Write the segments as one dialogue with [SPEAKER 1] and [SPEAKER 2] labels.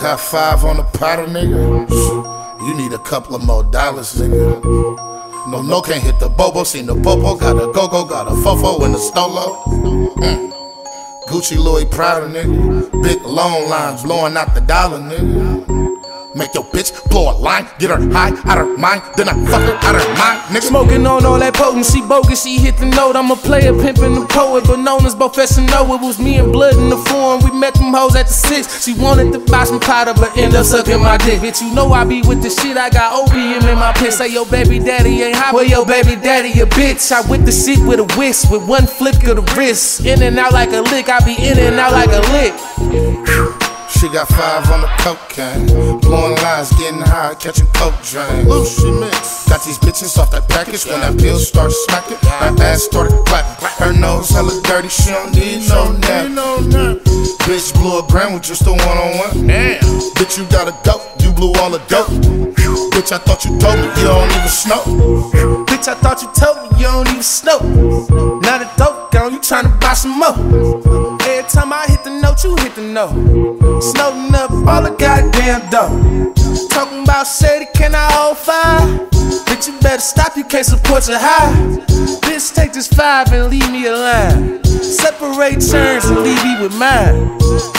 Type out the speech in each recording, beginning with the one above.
[SPEAKER 1] Got 5 on the powder, nigga. You need a couple of more dollars, nigga. No, can't hit the bobo. Seen the popo, got a go-go, got a fofo in the stolo. Gucci, Louis, Prada, nigga. Big long lines blowing out the dollar, nigga. Make your bitch blow a line, get her high out her mind, then I fuck her out her mind, nigga.
[SPEAKER 2] Smoking on all that potency, bogus, she hit the note. I'm a player, pimpin' the poet, but known as Professional. It was me and Blood in the forum, we met them hoes at the 6. She wanted to buy some powder, but end up sucking my dick. Bitch, you know I be with the shit, I got opium in my piss. Say your baby daddy ain't hot, well your baby daddy a bitch. I with the shit with a whisk, with one flick of the wrist. In and out like a lick, I be in and out like a lick.
[SPEAKER 1] She got 5 on the cocaine, blowing lines, getting high, catching coke drains. She mix. Got these bitches off that package when that bill starts smacking. Her ass started clapping, her nose hella dirty, she don't need no nap. Bitch blew a gram with just a one-on-one. Bitch, you got a dope, you blew all the dope. Bitch, I thought you told me you don't even snow. Bitch, I thought you told me you don't even snow. Now the dope gone, you tryna buy some more. Every time I hit the note, you hit the note. Snowing up all the goddamn dough. Talking about shady, can I hold 5? Bitch, you better stop, you can't support your high. Bitch, take this 5 and leave me alone. Separate turns and leave me with mine.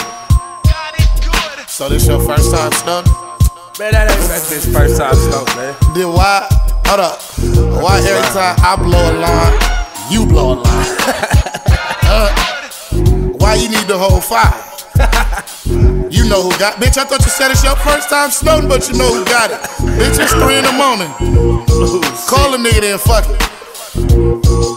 [SPEAKER 1] So this your first time snow?
[SPEAKER 2] Man, that ain't that bitch first time snow, man.
[SPEAKER 1] Then why, hold up, why every time I blow a line, you blow a line? Why you need the whole 5? You know who got, bitch, I thought you said it's your first time snowing, but you know who got it. Bitch, it's 3 in the morning. Call a nigga then, fuck it.